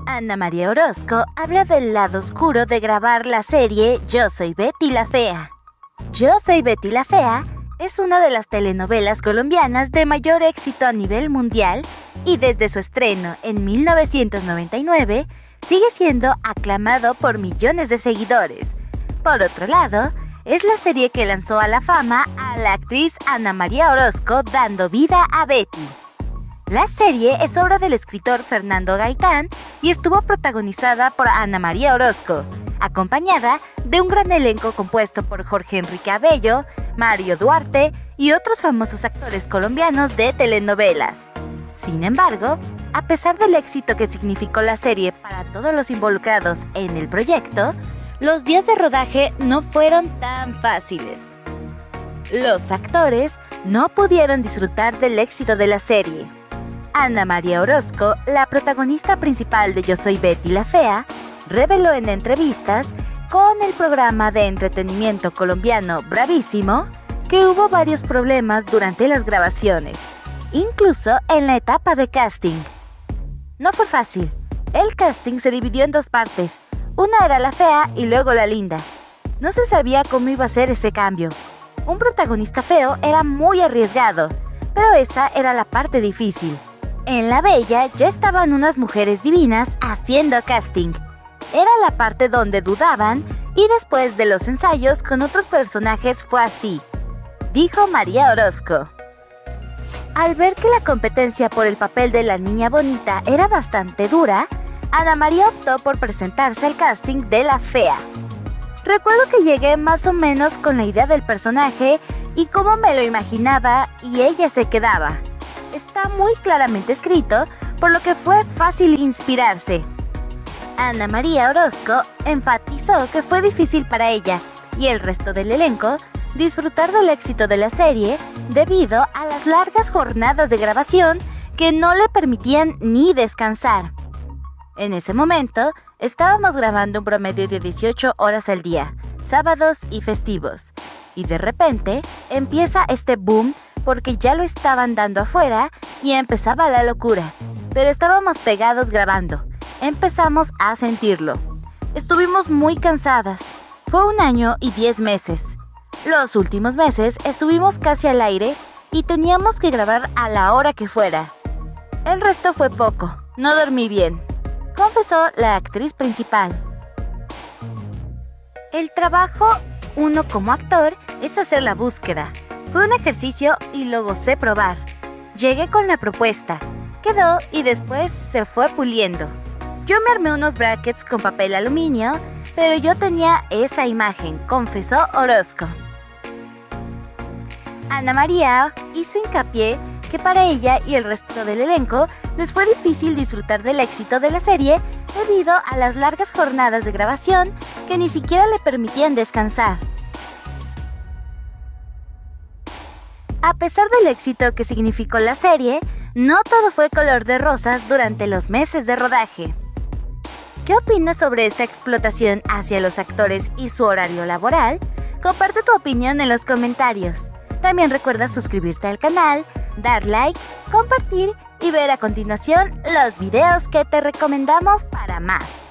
Ana María Orozco habla del lado oscuro de grabar la serie Yo soy Betty la Fea. Yo soy Betty la Fea es una de las telenovelas colombianas de mayor éxito a nivel mundial y desde su estreno en 1999 sigue siendo aclamado por millones de seguidores. Por otro lado, es la serie que lanzó a la fama a la actriz Ana María Orozco dando vida a Betty. La serie es obra del escritor Fernando Gaitán y estuvo protagonizada por Ana María Orozco, acompañada de un gran elenco compuesto por Jorge Enrique Abello, Mario Duarte y otros famosos actores colombianos de telenovelas. Sin embargo, a pesar del éxito que significó la serie para todos los involucrados en el proyecto, los días de rodaje no fueron tan fáciles. Los actores no pudieron disfrutar del éxito de la serie. Ana María Orozco, la protagonista principal de Yo soy Betty la Fea, reveló en entrevistas con el programa de entretenimiento colombiano Bravísimo que hubo varios problemas durante las grabaciones, incluso en la etapa de casting. No fue fácil. El casting se dividió en dos partes. Una era la fea y luego la linda. No se sabía cómo iba a ser ese cambio. Un protagonista feo era muy arriesgado, pero esa era la parte difícil. En la bella ya estaban unas mujeres divinas haciendo casting. Era la parte donde dudaban y después de los ensayos con otros personajes fue así, dijo María Orozco. Al ver que la competencia por el papel de la niña bonita era bastante dura, Ana María optó por presentarse al casting de la fea. Recuerdo que llegué más o menos con la idea del personaje y cómo me lo imaginaba y ella se quedaba. Está muy claramente escrito, por lo que fue fácil inspirarse. Ana María Orozco enfatizó que fue difícil para ella y el resto del elenco disfrutar del éxito de la serie debido a las largas jornadas de grabación que no le permitían ni descansar. En ese momento, estábamos grabando un promedio de 18 horas al día, sábados y festivos, y de repente empieza este boom porque ya lo estaban dando afuera y empezaba la locura, pero estábamos pegados grabando, empezamos a sentirlo. Estuvimos muy cansadas, fue 1 año y 10 meses. Los últimos meses estuvimos casi al aire y teníamos que grabar a la hora que fuera. El resto fue poco, no dormí bien, confesó la actriz principal. El trabajo, uno como actor, es hacer la búsqueda. Fue un ejercicio y lo gocé probar. Llegué con la propuesta, quedó y después se fue puliendo. Yo me armé unos brackets con papel aluminio, pero yo tenía esa imagen, confesó Orozco. Ana María hizo hincapié que para ella y el resto del elenco les fue difícil disfrutar del éxito de la serie debido a las largas jornadas de grabación que ni siquiera le permitían descansar. A pesar del éxito que significó la serie, no todo fue color de rosas durante los meses de rodaje. ¿Qué opinas sobre esta explotación hacia los actores y su horario laboral? Comparte tu opinión en los comentarios. También recuerda suscribirte al canal, dar like, compartir y ver a continuación los videos que te recomendamos para más.